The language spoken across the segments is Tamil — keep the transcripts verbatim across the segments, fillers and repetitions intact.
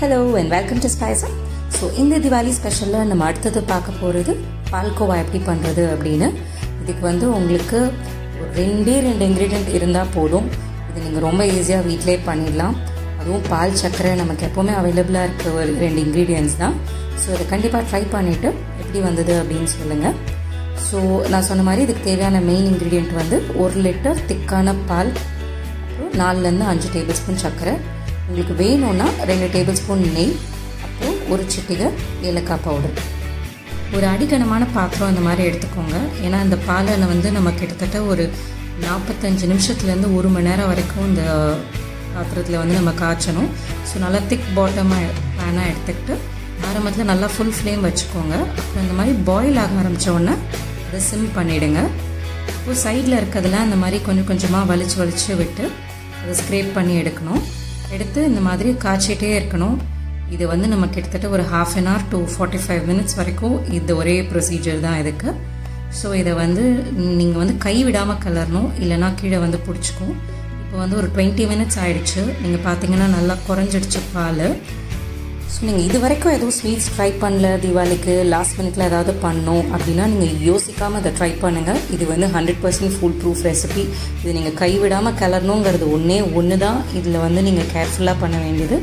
Hello and welcome to Spice. So in the Diwali special la நம்ம அடுத்து பார்க்க போறது பால்கோவா எப்படி பண்றது அப்படினு. இதுக்கு வந்து உங்களுக்கு ரெண்டே ரெண்டு இன்கிரிடியன்ட் இருந்தா போதும். இது நீங்க ரொம்ப ஈஸியா வீட்லயே பண்ணிடலாம். அதுவும் பால் சக்கரை நமக்கு எப்பவுமே அவேலபிளா இருக்க ஒரு ரெண்டு இன்கிரிடியன்ட்ஸ் தான். சோ இத கண்டிப்பா ட்ரை பண்ணிட்டு எப்படி வந்தது அப்படினு சொல்லுங்க. சோ நான் சொன்ன மாதிரி இதுக்கு தேவையான மெயின் இன்கிரிடியன்ட் வந்து ஒரு லிட்டர் திக்கான பால், நாலுல இருந்து அஞ்சு டேபிள் ஸ்பூன் சக்கரை, உங்களுக்கு வேணும்னா ரெண்டு டேபிள் ஸ்பூன் நெய், அப்புறம் ஒரு சிட்டிகை ஏலக்காய் பவுடர். ஒரு அடிக்கனமான பாத்திரம் அந்த மாதிரி எடுத்துக்கோங்க. ஏன்னா இந்த பாலை வந்து நம்ம கிட்டத்தட்ட ஒரு நாற்பத்தஞ்சு நிமிஷத்துலேருந்து ஒரு மணி நேரம் வரைக்கும் இந்த பாத்திரத்தில் வந்து நம்ம காய்ச்சணும். ஸோ நல்லா திக் பாட்டமாக பேனாக எடுத்துக்கிட்டு ஆரம்பத்தில் நல்லா ஃபுல் ஃப்ளேம் வச்சுக்கோங்க. அப்புறம் இந்த மாதிரி பாயில் ஆக ஆரம்பித்த உடனே அதை சிம் பண்ணிவிடுங்க. இப்போ சைடில் இருக்கிறதுலாம் இந்த மாதிரி கொஞ்சம் கொஞ்சமாக வலிச்சு வலிச்சு விட்டு அதை ஸ்க்ரேப் பண்ணி எடுக்கணும். எடுத்து இந்த மாதிரி காய்ச்சிட்டே இருக்கணும். இது வந்து நம்ம கிட்டத்தட்ட ஒரு half an hour to forty five minutes வரைக்கும் இது ஒரே ப்ரொசீஜர் தான் இதுக்கு. ஸோ இதை வந்து நீங்கள் வந்து கை விடாமல் கலரணும், இல்லைனா கீழே வந்து பிடிச்சிக்கும். இப்போ வந்து ஒரு டுவெண்ட்டி மினிட்ஸ் ஆகிடுச்சு. நீங்கள் பார்த்தீங்கன்னா நல்லா குறைஞ்சிடுச்சு பால். ஸோ நீங்கள் இது வரைக்கும் எதுவும் ஸ்வீட்ஸ் ட்ரை பண்ணல, தீபாவளிக்கு லாஸ்ட் மினிட்ல ஏதாவது பண்ணணும் அப்படின்னா நீங்கள் யோசிக்காமல் அதை ட்ரை பண்ணுங்கள். இது வந்து hundred percent full proof recipe. இது நீங்கள் கைவிடாமல் கலரணுங்கிறது ஒன்றே ஒன்று தான். இதில் வந்து நீங்கள் கேர்ஃபுல்லாக பண்ண வேண்டியது.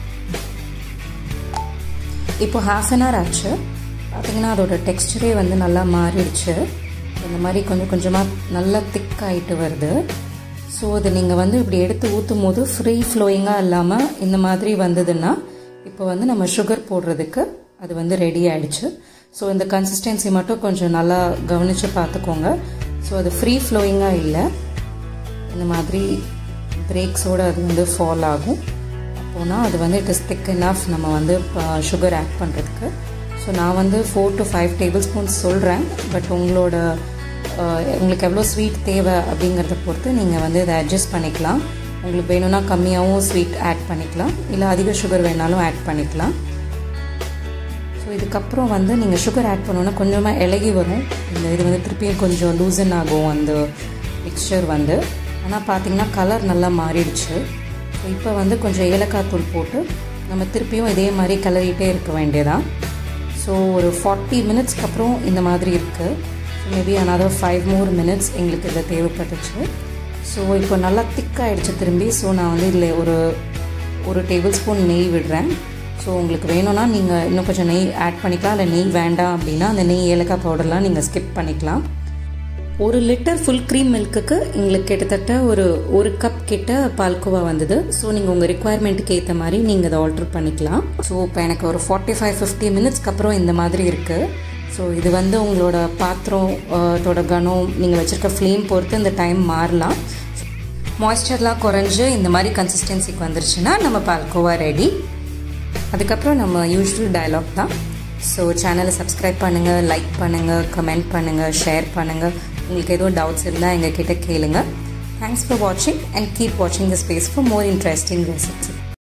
இப்போ ஹாஃப் அன் ஹவர் ஆச்சு. பார்த்தீங்கன்னா அதோட டெக்ஸ்டரே வந்து நல்லா மாறிடுச்சு. இந்த மாதிரி கொஞ்சம் கொஞ்சமாக நல்லா திக் ஆகிட்டு வருது. ஸோ அதை நீங்கள் வந்து இப்படி எடுத்து ஊற்றும் போது ஃப்ரீ ஃப்ளோயிங்காக இல்லாமல் இந்த மாதிரி வந்ததுன்னா இப்போ வந்து நம்ம சுகர் போடுறதுக்கு அது வந்து ரெடி ஆகிடுச்சு. ஸோ இந்த கன்சிஸ்டன்சி மட்டும் கொஞ்சம் நல்லா கவனித்து பார்த்துக்கோங்க. ஸோ அது ஃப்ரீ ஃப்ளோயிங்காக இல்லை, இந்த மாதிரி பிரேக்ஸோடு அது வந்து ஃபால் ஆகும். அப்போனா அது வந்து இட் இஸ் திக் இனஃப் நம்ம வந்து சுகர் ஆட் பண்ணுறதுக்கு. ஸோ நான் வந்து four to five tablespoons சொல்கிறேன். பட் உங்களோட உங்களுக்கு எவ்வளோ ஸ்வீட் தேவை அப்படிங்கிறத பொறுத்து நீங்கள் வந்து இதை அட்ஜஸ்ட் பண்ணிக்கலாம். உங்களுக்கு வேணும்னா கம்மியாகவும் ஸ்வீட் ஆட் பண்ணிக்கலாம், இல்லை அதிக சுகர் வேணாலும் ஆட் பண்ணிக்கலாம். ஸோ இதுக்கப்புறம் வந்து நீங்கள் சுகர் ஆட் பண்ணோன்னா கொஞ்சமாக இலகி வரும். இந்த இது வந்து திருப்பியும் கொஞ்சம் லூசன் ஆகும் அந்த மிக்சர் வந்து. ஆனால் பார்த்தீங்கன்னா கலர் நல்லா மாறிடுச்சு. ஸோ இப்போ வந்து கொஞ்சம் ஏலக்காய் தூள் போட்டு நம்ம திருப்பியும் இதே மாதிரி கிளறிட்டே இருக்க வேண்டியதான். ஸோ ஒரு ஃபார்ட்டி மினிட்ஸ்க்கு அப்புறம் இந்த மாதிரி இருக்குது. So maybe another five more minutes எங்களுக்கு இதில் தேவைப்பட்டுச்சு. ஸோ இப்போ நல்லா திக்காகிடுச்சு திரும்பி. ஸோ நான் வந்து இதில் ஒரு ஒரு டேபிள் ஸ்பூன் நெய் விடுறேன். ஸோ உங்களுக்கு வேணும்னா நீங்கள் இன்னும் கொஞ்சம் நெய் ஆட் பண்ணிக்கலாம், இல்லை நெய் வேண்டாம் அப்படின்னா அந்த நெய் ஏலக்காய் பவுடர்லாம் நீங்கள் ஸ்கிப் பண்ணிக்கலாம். ஒரு லிட்டர் ஃபுல் க்ரீம் மில்க்குக்கு எங்களுக்கு கிட்டத்தட்ட ஒரு ஒரு கப் கிட்ட பால்கோவா வந்தது. ஸோ நீங்கள் உங்கள் ரிக்குவயர்மெண்ட்டுக்கு ஏற்ற மாதிரி நீங்கள் அதை ஆல்டர் பண்ணிக்கலாம். ஸோ இப்போ எனக்கு ஒரு ஃபார்ட்டி ஃபைவ் ஃபிஃப்டி மினிட்ஸ்க்கு அப்புறம் இந்த மாதிரி இருக்குது. ஸோ இது வந்து உங்களோட பாத்திரத்தோட கனம், நீங்கள் வச்சுருக்க ஃப்ளேம் பொறுத்து இந்த டைம் மாறலாம். மாய்ஸ்சர்லாம் குறைஞ்சு இந்த மாதிரி கன்சிஸ்டன்சிக்கு வந்துருச்சுன்னா நம்ம பால்கோவா ரெடி. அதுக்கப்புறம் நம்ம யூஸ்வல் டயலாக் தான். ஸோ சேனலை சப்ஸ்கிரைப் பண்ணுங்கள், லைக் பண்ணுங்கள், கமெண்ட் பண்ணுங்கள், ஷேர் பண்ணுங்கள். உங்களுக்கு எதுவும் டவுட்ஸ் இருந்தால் எங்கள் கிட்ட கேளுங்க. தேங்க்ஸ் ஃபார் வாட்சிங் அண்ட் கீப் வாட்சிங் the space for more interesting receipts.